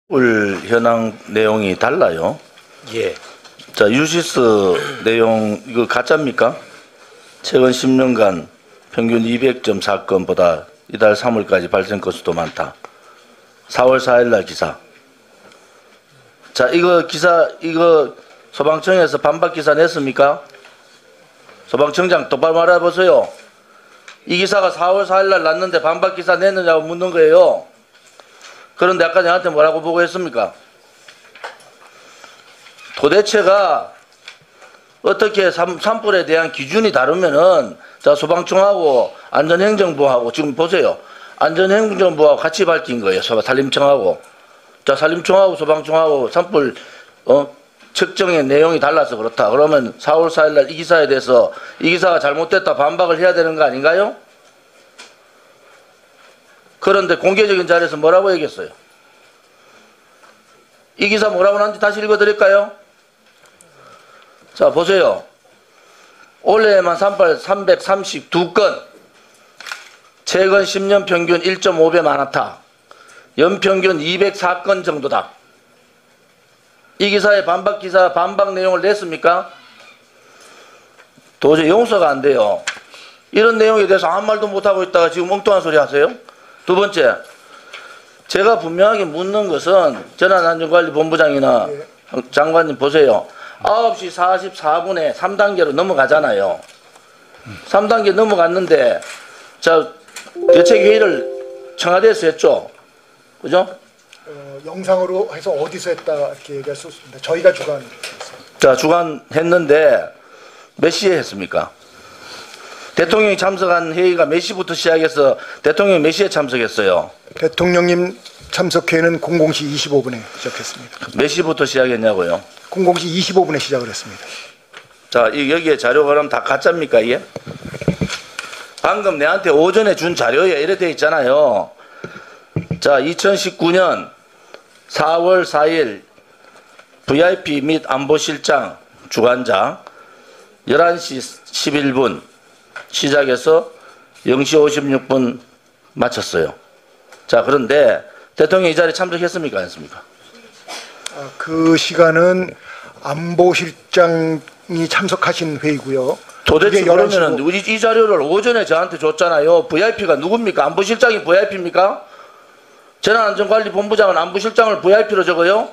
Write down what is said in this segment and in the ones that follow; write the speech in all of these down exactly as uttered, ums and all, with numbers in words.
울 현황 내용이 달라요. 예. 자, 유시스 내용 이거 가짜입니까? 최근 십 년간 평균 이백 점 사건보다 이달 삼월까지 발생 건수도 많다. 사월 사일 날 기사. 자, 이거 기사 이거 소방청에서 반박 기사 냈습니까? 소방청장 똑바로 말해보세요. 이 기사가 사월 사일 날 났는데 반박 기사 냈느냐고 묻는 거예요. 그런데 아까 저한테 뭐라고 보고했습니까? 도대체가 어떻게 산, 산불에 대한 기준이 다르면은 자 소방청하고 안전행정부하고 지금 보세요. 안전행정부하고 같이 밝힌 거예요. 산림청하고 자 산림청하고 소방청하고 산불 어, 측정의 내용이 달라서 그렇다. 그러면 사월 사일 날 이 기사에 대해서 이 기사가 잘못됐다 반박을 해야 되는 거 아닌가요? 그런데 공개적인 자리에서 뭐라고 얘기했어요? 이 기사 뭐라고 하는지 다시 읽어드릴까요? 자 보세요. 올해에만 산불 삼백삼십이 건, 최근 십 년 평균 일 점 오 배 많았다. 연평균 이백사 건 정도다. 이 기사에 반박 기사 반박 내용을 냈습니까? 도저히 용서가 안 돼요. 이런 내용에 대해서 아무 말도 못하고 있다가 지금 엉뚱한 소리 하세요? 두 번째, 제가 분명하게 묻는 것은 재난안전관리본부장이나 예. 장관님 보세요. 아홉 시 사십사 분에 삼 단계로 넘어가잖아요. 삼 단계 넘어갔는데 자 대책회의를 청와대에서 했죠. 그죠? 어, 영상으로 해서 어디서 했다 이렇게 얘기할 수 있습니다. 저희가 주관했어요. 자 주관했는데 몇 시에 했습니까? 대통령이 참석한 회의가 몇 시부터 시작해서 대통령이 몇 시에 참석했어요? 대통령님 참석회는 공공 시 이십오 분에 시작했습니다. 몇 시부터 시작했냐고요? 공공 시 이십오 분에 시작을 했습니다. 자, 이 여기에 자료가 그럼 다 가짜입니까 이게? 방금 내한테 오전에 준 자료에 이래 돼 있잖아요. 자, 이천십구 년 사월 사일 브이아이피 및 안보실장 주관자 열한 시 십일 분 시작해서 영 시 오십육 분 마쳤어요. 자, 그런데 대통령이 이 자리에 참석했습니까? 안 했습니까? 아, 그 시간은 안보실장이 참석하신 회의고요. 도대체 그게 열한 그러면은 시고 이, 이 자료를 오전에 저한테 줬잖아요. 브이아이피가 누굽니까? 안보실장이 브이아이피입니까? 재난안전관리본부장은 안보실장을 브이아이피로 적어요?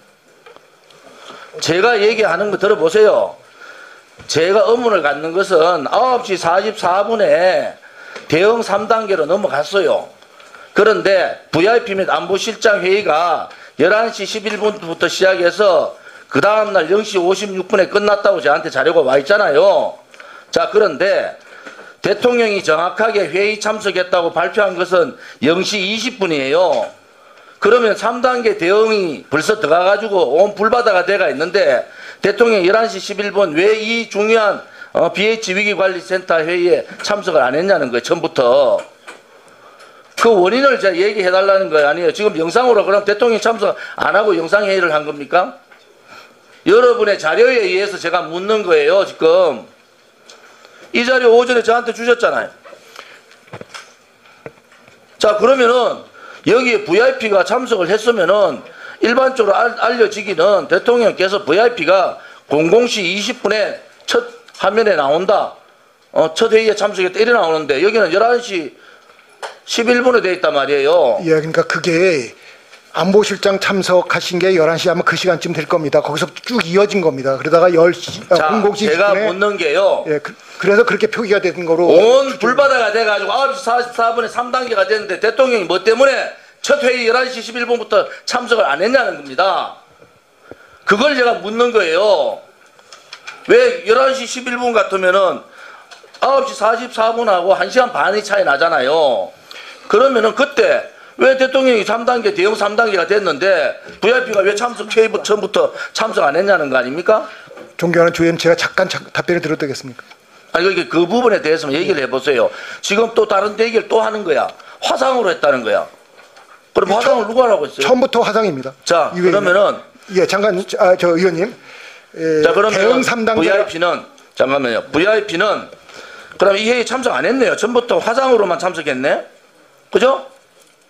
제가 얘기하는 거 들어보세요. 제가 의문을 갖는 것은 아홉 시 사십사 분에 대응 삼 단계로 넘어갔어요. 그런데 브이아이피 및 안보실장 회의가 열한 시 십일 분부터 시작해서 그 다음날 영 시 오십육 분에 끝났다고 저한테 자료가 와 있잖아요. 자, 그런데 대통령이 정확하게 회의 참석했다고 발표한 것은 영 시 이십 분이에요. 그러면 삼 단계 대응이 벌써 들어가가지고 온 불바다가 돼가 있는데 대통령이 열한 시 십일 분 왜 이 중요한 어, 비에이치 위기관리센터 회의에 참석을 안 했냐는 거예요. 처음부터. 그 원인을 제가 얘기해달라는 거예요. 아니에요. 지금 영상으로 그럼 대통령이 참석 안 하고 영상회의를 한 겁니까? 여러분의 자료에 의해서 제가 묻는 거예요. 지금. 이 자료 오전에 저한테 주셨잖아요. 자, 그러면은 여기에 브이아이피가 참석을 했으면은 일반적으로 알, 알려지기는 대통령께서 브이아이피가 공공 시 이십 분에 첫 화면에 나온다. 어, 첫 회의에 참석했다. 이래 나오는데 여기는 열한 시 십일 분에 돼 있단 말이에요. 예, 그러니까 그게 안보실장 참석하신 게 열한 시 하면 그 시간쯤 될 겁니다. 거기서 쭉 이어진 겁니다. 그러다가 열 시, 자, 공공 시 제가 이십 분에 묻는 게요. 예, 그, 그래서 그렇게 표기가 된 거로 온 불바다가 돼가지고 아홉 시 사십사 분에 삼 단계가 됐는데 대통령이 뭐 때문에 첫 회의 열한 시 십일 분부터 참석을 안 했냐는 겁니다. 그걸 제가 묻는 거예요. 왜 열한 시 십일 분 같으면은 아홉 시 사십사 분하고 한 시간 반이 차이 나잖아요. 그러면은 그때 왜 대통령이 삼 단계 대응 삼 단계가 됐는데 브이아이피가 왜 참석 회의 처음부터 참석 안 했냐는 거 아닙니까? 존경하는 주의원 제가 잠깐 자, 답변을 드려도 되겠습니까? 아니 그러니까 그 부분에 대해서 얘기를 해보세요. 지금 또 다른 얘기를 또 하는 거야. 화상으로 했다는 거야. 그럼 화상을 누가 하라고 했어요? 처음부터 화상입니다. 자, 그러면은 예, 잠깐 아, 저 의원님. 예, 자, 그러면 대응 삼 단계 브이아이피는 잠깐만요. 브이아이피는 그럼 이 회의 참석 안 했네요. 전부터 화상으로만 참석했네. 그죠?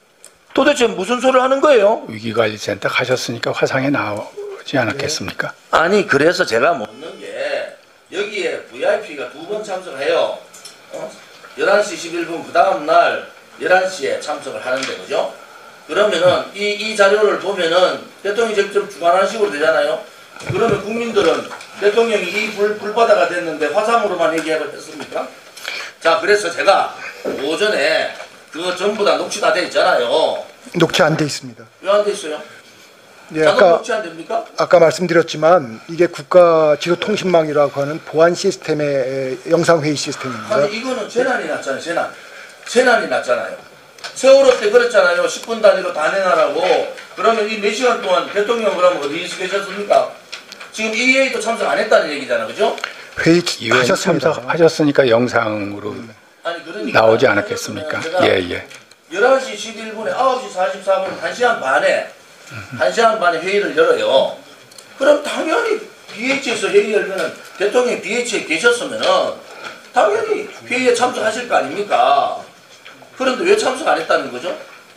도대체 무슨 소리를 하는 거예요? 위기관리센터 가셨으니까 화상에 나오지 않았겠습니까? 아니 그래서 제가 묻는 게 여기에 브이아이피가 두 번 참석해요. 어? 열한 시 십일 분 그 다음 날 열한 시에 참석을 하는데 그죠? 그러면은 이, 이 자료를 보면은 대통령이 직접 주관하는 식으로 되잖아요. 그러면 국민들은 대통령이 이 불, 불바다가 됐는데 화상으로만 얘기를 했습니까? 자 그래서 제가 오전에 그거 전부 다 녹취 다 돼 있잖아요. 녹취 안 돼 있습니다. 왜 안 돼 있어요? 예, 자동 아까 녹취 안 됩니까? 아까 말씀드렸지만 이게 국가지도통신망이라고 하는 보안 시스템의 영상 회의 시스템입니다. 아니 이거는 재난이 났잖아요. 재난. 재난이 났잖아요. 세월호 때 그랬잖아요. 십 분 단위로 다 내놔라고. 그러면 이 네 시간 동안 대통령 그러면 어디 계셨습니까? 지금 이에이도 참석 안 했다는 얘기잖아. 그죠? 회의 이회 하셨습니다. 참석하셨으니까 영상으로 아니 그러니까 나오지 않았겠습니까? 제가 예, 예. 열한 시 십일 분에 아홉 시 사십사 분 한 시간 반에 한 시간 반에 회의를 열어요. 그럼 당연히 비에이치에서 회의 열면은 대통령이 비에이치에 계셨으면은 당연히 회의에 참석하실 거 아닙니까? 그런데 왜 참석 안 했다는 거죠?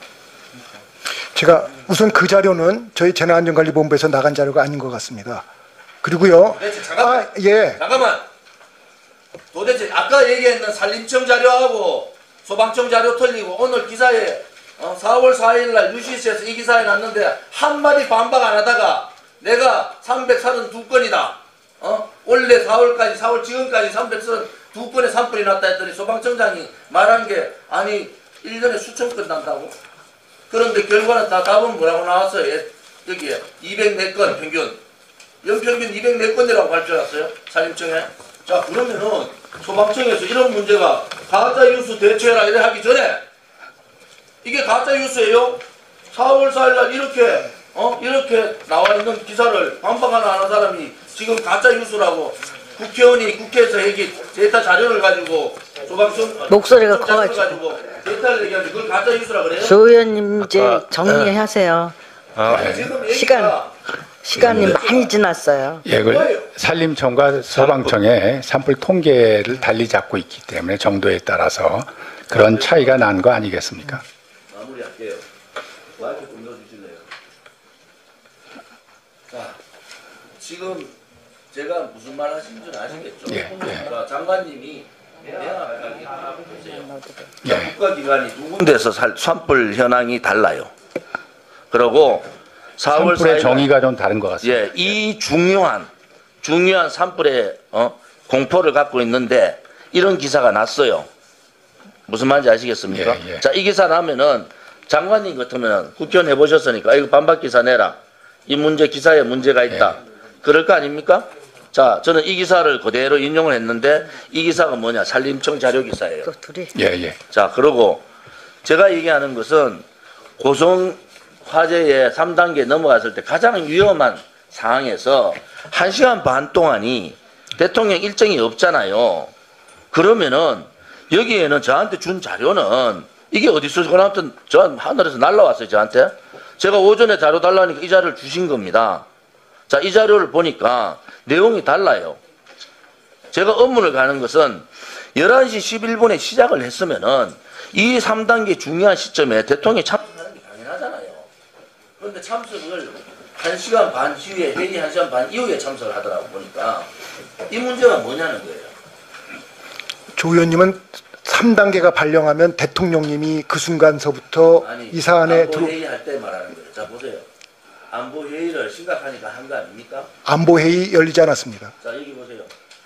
제가 우선 그 자료는 저희 재난안전관리본부에서 나간 자료가 아닌 것 같습니다. 그리고요. 도대체 잠깐만. 아, 예. 잠깐만. 도대체 아까 얘기했는 산림청 자료하고 소방청 자료 틀리고 오늘 기사에 어, 사월 사일 날 유씨씨에서 이 기사에 났는데 한마디 반박 안 하다가 내가 삼백삼십이 건이다. 어? 원래 사월까지 사월 지금까지 삼백삼십이 건에 산불이 났다 했더니 소방청장이 말한 게 아니 일 년에 수천 건 난다고. 그런데 결과는 다 답은 뭐라고 나왔어요? 예, 여기에 이백사 건 평균. 연평균 이백사 건이라고 발표했어요. 산림청에. 자 그러면은 소방청에서 이런 문제가 가짜 뉴스 대처해라 이래 하기 전에 이게 가짜 뉴스예요? 사월 사일 날 이렇게 어 이렇게 나와 있는 기사를 반박 하나 하는 사람이 지금 가짜 뉴스라고 국회의원이 국회에서 얘기 데이터 자료를 가지고 소방청 목소리가 자료를 커가지고. 가지고 데이터를 얘기하는데 그걸 가짜 뉴스라 그래요? 조 의원님 이제 아까, 정리하세요. 아니, 지금 얘기가 시간 시간이 많이 지났어요. 예, 그 산림청과 소방청의 산불 통계를 달리 잡고 있기 때문에 정도에 따라서 그런 차이가 난 거 아니겠습니까? 마무리할게요. 마이크 좀 넣어주실래요? 자, 지금 제가 무슨 말 하신 줄 아시겠죠? 예, 예. 그러니까 장관님이 명확하게 보세요. 예. 국가기관이 두 군데서 살- 산불 현황이 달라요. 그리고 사월 산불의 사일 정의가 좀 다른 것 같습니다. 예, 이 중요한 중요한 산불의 어, 공포를 갖고 있는데 이런 기사가 났어요. 무슨 말인지 아시겠습니까? 예, 예. 자, 이 기사 나면은 장관님 같으면 국회의원 해보셨으니까 이거 반박 기사 내라. 이 문제 기사에 문제가 있다. 예. 그럴 거 아닙니까? 자, 저는 이 기사를 그대로 인용을 했는데 이 기사가 뭐냐? 산림청 자료 기사예요. 또 둘이 예, 예. 자, 그러고 제가 얘기하는 것은 고성 화재의 삼 단계 넘어갔을 때 가장 위험한 상황에서 한 시간 반 동안이 대통령 일정이 없잖아요. 그러면은 여기에는 저한테 준 자료는 이게 어디서 그나마튼 저 하늘에서 날라왔어요, 저한테. 제가 오전에 자료 달라니까 이 자료를 주신 겁니다. 자, 이 자료를 보니까 내용이 달라요. 제가 업무를 가는 것은 열한 시 십일 분에 시작을 했으면은 이 삼 단계 중요한 시점에 대통령이 참석하는 게 당연하잖아요. 그런데 참석을 한 시간 반 이후에, 회의 한 시간 반 이후에 참석을 하더라고 보니까 이 문제가 뭐냐는 거예요. 조 의원님은 삼 단계가 발령하면 대통령님이 그 순간서부터 아니, 이 사안에 안보 들어 회의 할 때 말하는 거예요. 자, 보세요. 안보 회의를 심각하니까 한 거 아닙니까? 안보회의 열리지 않았습니다. 자, 여기 보세요.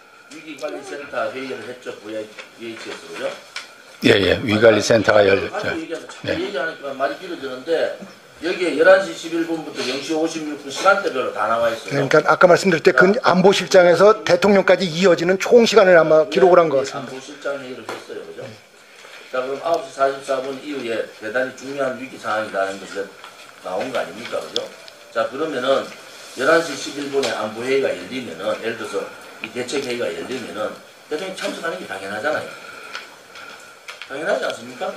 위기관리센터 회의를 했죠. 브이에이치에서, 그죠? 예, 예. 위관리센터가 열렸죠. 가지고 얘기하면 참 네. 얘기하니까 말이 길어지는데 여기에 열한 시 십일 분부터 영 시 오십육 분 시간대별로 다 나와 있어요. 그러니까 아까 말씀드릴 때 그 안보실장에서 대통령까지 이어지는 총 시간을 아마 기록을 한 것 같습니다. 안보실장 회의를 했어요. 그죠? 자, 그럼 아홉 시 사십사 분 이후에 대단히 중요한 위기 상황이라는 것이 나온 거 아닙니까? 그죠? 자, 그러면은 열한 시 십일 분에 안보 회의가 열리면은 예를 들어서 이 대책 회의가 열리면은 대통령 참석하는 게 당연하잖아요. 당연하지 않습니까?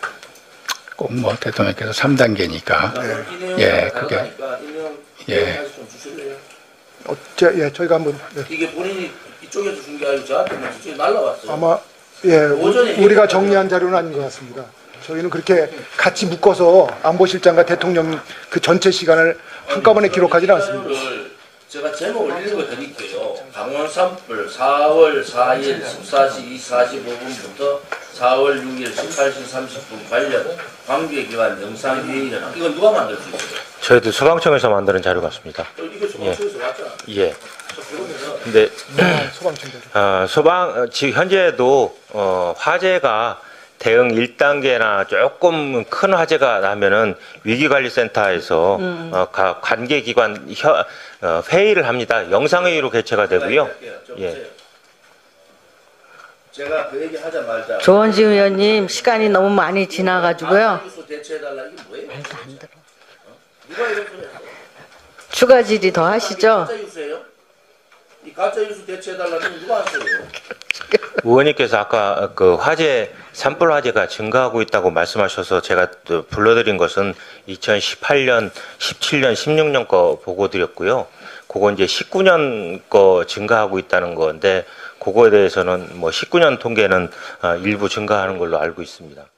꼭 뭐 대통령께서 삼 단계니까. 그럼 이 내용이 예, 다르다니까 이 내용 예. 다시 좀 주실래요? 어, 저, 예, 저희가 한번 네. 이게 본인이 이쪽에서 준 게 아니고 저한테 뭐 저쪽에 날라왔어요. 아마 예, 오전에 우리가 얘기했죠. 정리한 자료는 아닌 것 같습니다. 저희는 그렇게 같이 묶어서 안보실장과 대통령 그 전체 시간을 한꺼번에 기록하지는 않습니다. 자료를 제가 제목 올리는 거 드릴게요. 강원 산불 사월 사일 십사 시 사십오 분부터 사월 육일 십팔 시 삼십 분 관련 관계기관 영상회의 현황. 이건 누가 만들 수 있어요? 저희도 소방청에서 만드는 자료 같습니다. 어, 이거 소방청에서 왔잖아. 예. 근데 소방청장. 어, 소방 어, 지금 현재도 어, 화재가 대응 일 단계나 조금 큰 화재가 나면은 위기관리센터에서 어, 가- 관계기관 혀, 어, 회의를 합니다. 영상회의로 개최가 되고요. 좀 예. 보세요. 제가 그 얘기 하자마자 조원지 의원님 시간이 너무 많이 지나가지고요. 가짜뉴스 대체해달라 이게 뭐예요? 누가 이런 소리 했어? 추가 질의 더 하시죠. 가짜뉴스예요? 이 가짜뉴스 대체해달라는 누가 한 소리예요? 의원님께서 아까 그 화재 산불 화재가 증가하고 있다고 말씀하셔서 제가 또 불러드린 것은 이천십팔 년, 십칠 년, 십육 년 거 보고 드렸고요. 그거 이제 십구 년 거 증가하고 있다는 건데 그거에 대해서는 뭐 십구 년 통계는 어, 일부 증가하는 걸로 알고 있습니다.